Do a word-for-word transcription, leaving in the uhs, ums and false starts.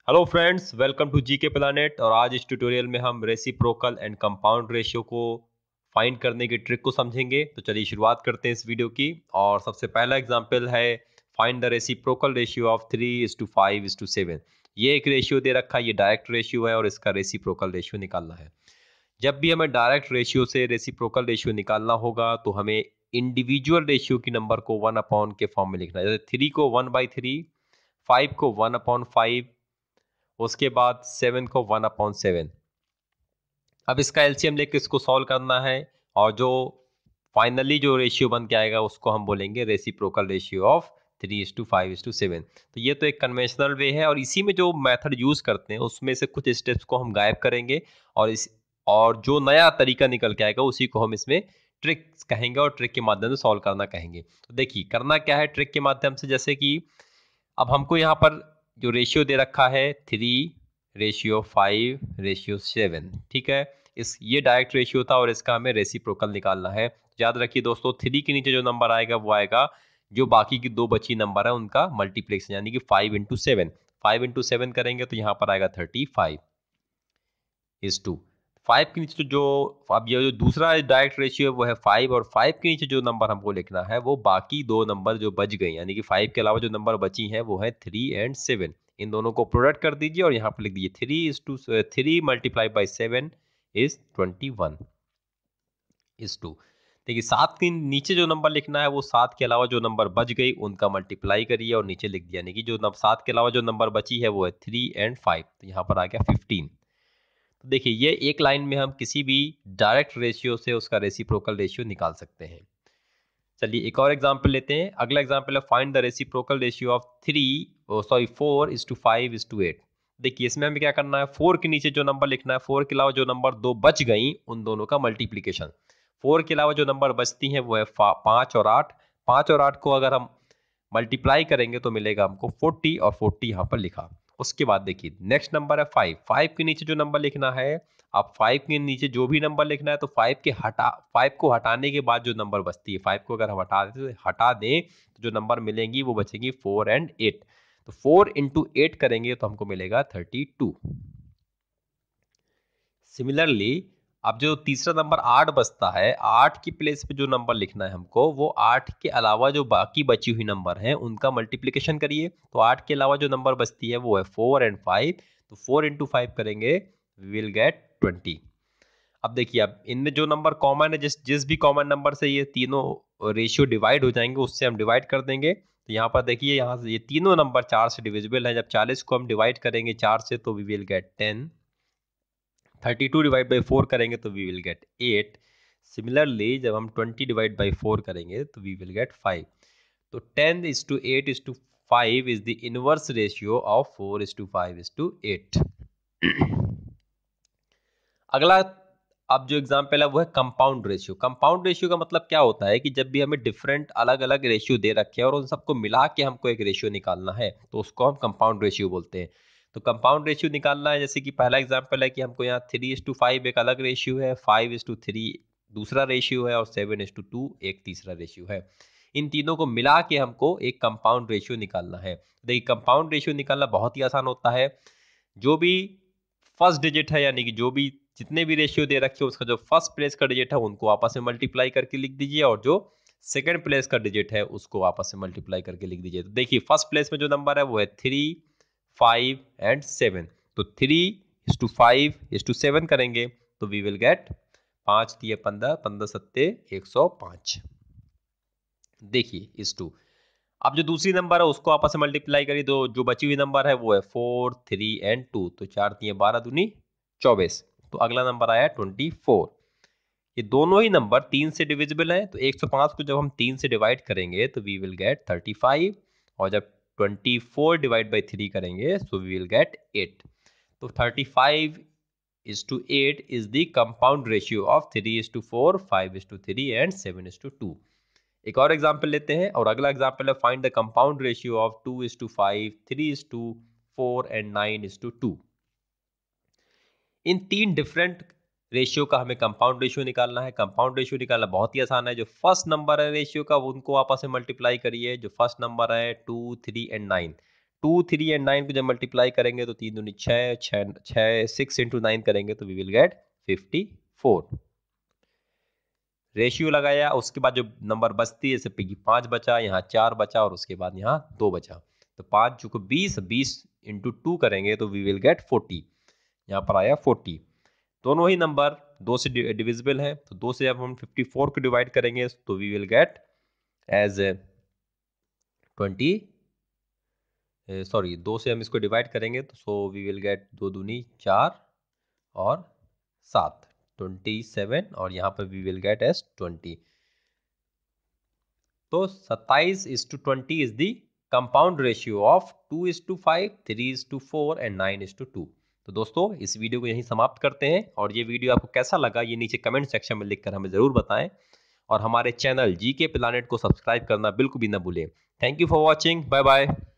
Hello friends, welcome to GK planet. और आज इस ट्यूटोरियल में हम रेसिप्रोकल एंड कंपाउंड रेशियो को फाइंड करने की ट्रिक को समझेंगे। तो चलिए शुरुआत करते हैं इस वीडियो की। और सबसे पहला एग्जांपल है find the reciprocal ratio of three is to five is to seven. ये एक रेशियो दे रखा है, ये डायरेक्ट रेशियो है और इसका रेसिप्रोकल रेशियो निकालना है। जब भी हमें डायरेक्ट रेशियो से रेसिप्रोकल रेशियो निकालना होगा तो हमें इंडिविजुअल रेशियो की नंबर को वन अपॉन के फॉर्म में लिखना है। जैसे थ्री को वन बाई थ्री, फाइव को वन अपॉन फाइव, उसके बाद सेवन को वन अपॉन सेवन। अब इसका एलसीएम लेके इसको सॉल्व करना है और जो फाइनली जो रेशियो बन के आएगा उसको हम बोलेंगे reciprocal ratio of three is to five is to seven. तो ये तो एक कन्वेंशनल वे है और इसी में जो मेथड यूज करते हैं उसमें से कुछ स्टेप्स को हम गायब करेंगे और इस और जो नया तरीका निकल के आएगा उसी को हम इसमें ट्रिक कहेंगे और ट्रिक के माध्यम से सॉल्व करना कहेंगे। तो देखिए करना क्या है ट्रिक के माध्यम से, जैसे कि अब हमको यहाँ पर जो रेशियो दे रखा है three ratio five ratio seven, ठीक है। इस ये डायरेक्ट रेशियो था और इसका हमें रेसिप्रोकल निकालना है। याद रखिए दोस्तों, थ्री के नीचे जो नंबर आएगा वो आएगा जो बाकी की दो बची नंबर है उनका मल्टीप्लिकेशन, यानी कि five into seven. Five into seven करेंगे तो यहाँ पर आएगा thirty five is to five के नीचे तो जो अब ये जो दूसरा डायरेक्ट रेशियो है वो है फाइव, और फाइव के नीचे जो नंबर हमको लिखना है वो बाकी दो नंबर जो बच गई, यानी कि फाइव के अलावा जो नंबर बची हैं वो है थ्री एंड सेवन। इन दोनों को प्रोडक्ट कर दीजिए और यहाँ पर लिख दीजिए three is to three multiply by seven is twenty one is to. देखिए सात के नीचे जो नंबर लिखना है वो सात के अलावा जो नंबर बच गई उनका मल्टीप्लाई करिए और नीचे लिख दिया, यानी कि जो सात के अलावा जो नंबर बची है वो है थ्री एंड फाइव, तो यहाँ पर आ गया फिफ्टीन। तो देखिए ये एक लाइन में हम किसी भी डायरेक्ट रेशियो से उसका रेसिप्रोकल रेशियो निकाल सकते हैं। चलिए एक और एग्जांपल लेते हैं। अगला एग्जांपल है find the reciprocal ratio of three sorry four is to five is to eight. देखिए इसमें हमें क्या करना है, फोर के नीचे जो नंबर लिखना है, फोर के अलावा जो नंबर दो बच गई उन दोनों का मल्टीप्लीकेशन। फोर के अलावा जो नंबर बचती हैं वो है पाँच और आठ। पाँच और आठ को अगर हम मल्टीप्लाई करेंगे तो मिलेगा हमको फोर्टी, और फोर्टी यहाँ पर लिखा। उसके बाद देखिए नेक्स्ट नंबर है फाइव। फाइव के नीचे जो नंबर लिखना है, आप फाइव के नीचे जो भी नंबर लिखना है तो फाइव के हटा फाइव को हटाने के बाद जो नंबर बचती है, फाइव को अगर हम हटा दें तो हटा दें तो जो नंबर मिलेंगी वो बचेंगी फोर एंड एट। तो फोर इंटू एट करेंगे तो हमको मिलेगा थर्टी टू। सिमिलरली अब जो तीसरा नंबर आठ बचता है, आठ की प्लेस पे जो नंबर लिखना है हमको वो आठ के अलावा जो बाकी बची हुई नंबर हैं उनका मल्टीप्लिकेशन करिए। तो आठ के अलावा जो नंबर बचती है वो है फोर एंड फाइव, तो फोर इंटू फाइव करेंगे वी विल गेट ट्वेंटी। अब देखिए अब इनमें जो नंबर कॉमन है, जिस जिस भी कॉमन नंबर से ये तीनों रेशियो डिवाइड हो जाएंगे उससे हम डिवाइड कर देंगे। तो यहाँ पर देखिए यहाँ से ये तीनों नंबर चार से डिविजिबल है। जब चालीस को हम डिवाइड करेंगे चार से तो we will get ten. Thirty two divide by four करेंगे तो we will get eight. Similarly जब हम ट्वेंटी डिवाइड बाई फोर करेंगे तो वी विल गेट फाइव। तो ten is to eight is to five is the inverse ratio of four is to five is to eight. अगला अब जो example है वो है कंपाउंड रेशियो। कंपाउंड रेशियो का मतलब क्या होता है कि जब भी हमें डिफरेंट अलग अलग रेशियो दे रखे हैं और उन सबको मिला के हमको एक रेशियो निकालना है तो उसको हम कंपाउंड रेशियो बोलते हैं। तो कंपाउंड रेशियो निकालना है, जैसे कि पहला एग्जाम्पल है कि हमको यहाँ थ्री इज टू फाइव एक अलग रेशियो है, फाइव इज टू थ्री दूसरा रेशियो है और सेवन इज टू टू एक तीसरा रेशियो है। इन तीनों को मिला के हमको एक कंपाउंड रेशियो निकालना है। देखिए कंपाउंड रेशियो निकालना बहुत ही आसान होता है। जो भी फर्स्ट डिजिट है, यानी कि जो भी जितने भी रेशियो दे रखे हो उसका जो फर्स्ट प्लेस का डिजिट है उनको आपस में मल्टीप्लाई करके लिख दीजिए और जो सेकंड प्लेस का डिजिट है उसको आपस में मल्टीप्लाई करके लिख दीजिए। तो देखिए फर्स्ट प्लेस में जो नंबर है वो है थ्री फाइव एंड सेवन। तो three is to five is to seven करेंगे तो वी विल गेट पाँच दिए पंद्रह, पंद्रह सत्ते एक सौ पाँच। देखिए इज टू अब जो दूसरी नंबर है उसको आपस में मल्टीप्लाई करिए, तो जो बची हुई नंबर है वो है फोर थ्री एंड टू, तो चार तीन बारह दूनी चौबीस। तो अगला नंबर आया ट्वेंटी फोर। ये दोनों ही नंबर तीन से डिविजिबल है, तो एक सौ पाँच को जब हम तीन से डिवाइड करेंगे तो we will get thirty five, और जब twenty four divide by three करेंगे so we will get eight. तो thirty five is to eight is the compound ratio of three is to four, five is to three and seven is to two. एक और example लेते हैं और अगला example है find the compound ratio of two is to five, three is to four and nine is to two. इन तीन different ratio का हमें कंपाउंड रेशियो निकालना है। कंपाउंड रेशियो निकालना बहुत ही आसान है। जो फर्स्ट नंबर है रेशियो का उनको आपस में मल्टीप्लाई करिए। जो फर्स्ट नंबर है two three and nine, two three and nine को जब मल्टीप्लाई करेंगे तो तीन दूनी छः, छः छः सिक्स इंटू नाइन करेंगे तो we will get fifty four. Ratio लगाया, उसके बाद जो नंबर बचती है, जैसे पी पाँच बचा, यहाँ चार बचा और उसके बाद यहाँ दो बचा, तो पाँच चूंकि बीस, बीस इंटू टू करेंगे तो वी विल गेट फोर्टी। यहाँ पर आया फोर्टी। दोनों ही नंबर दो से डिविजिबल है, तो दो से जब हम फिफ्टी फोर को डिवाइड करेंगे तो we will get as twenty, sorry दो से हम इसको डिवाइड करेंगे तो सो वी विल गेट दो दूनी चार और सात, ट्वेंटी सेवन, और यहाँ पर we will get as twenty. तो सत्ताईस is to twenty is the compound ratio of two is to five, three is to four and nine is to two. तो दोस्तों इस वीडियो को यहीं समाप्त करते हैं, और ये वीडियो आपको कैसा लगा ये नीचे कमेंट सेक्शन में लिखकर हमें जरूर बताएं, और हमारे चैनल जीके प्लैनेट को सब्सक्राइब करना बिल्कुल भी ना भूलें। Thank you for watching, bye bye.